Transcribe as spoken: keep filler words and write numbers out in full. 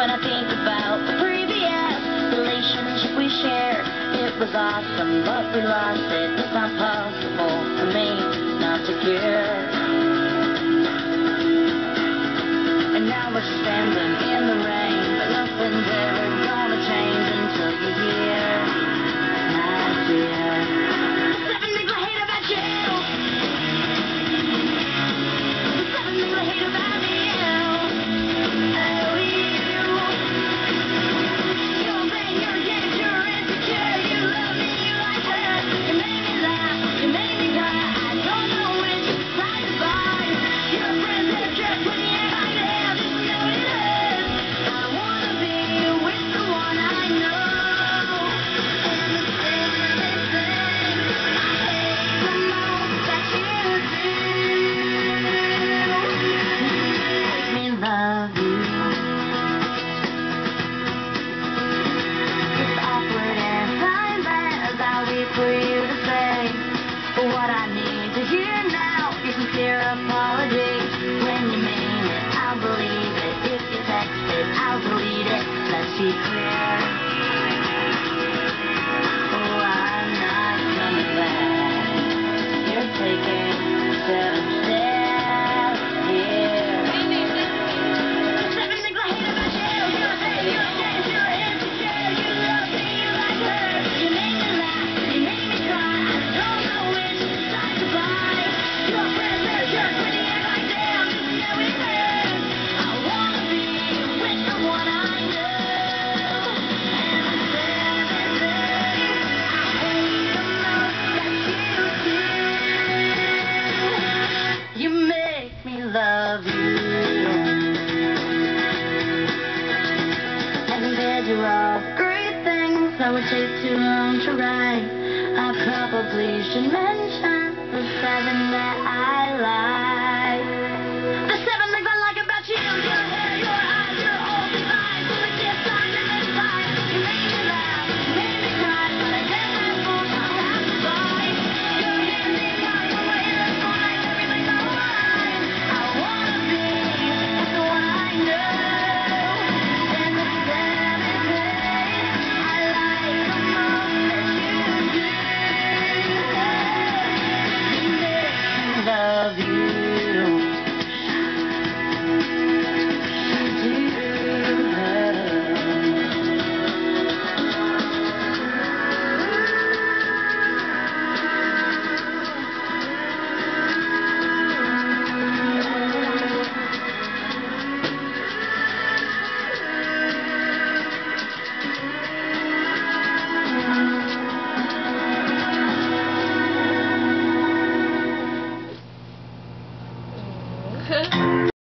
When I think about the previous relationship we shared, it was awesome, but we lost it. It's not possible for me not to care. And now we're standing in the rain, but nothing's ever gonna change until you're here, my dear. Seven things I hate about you. Seven things I hate about you. For you to say, but what I need to hear now is a clear apology. When you mean it, I'll believe it. If you text it, I'll delete it. Let's be clear. Oh, I'm not coming back. You're taking seven steps here. Seven things I hate about you. You're a baby, you're a dance, you're a insecure. You love me, you like her. You make me laugh. Love you. And compared to all great things that would take too long to write, I probably should mention the seven that I like.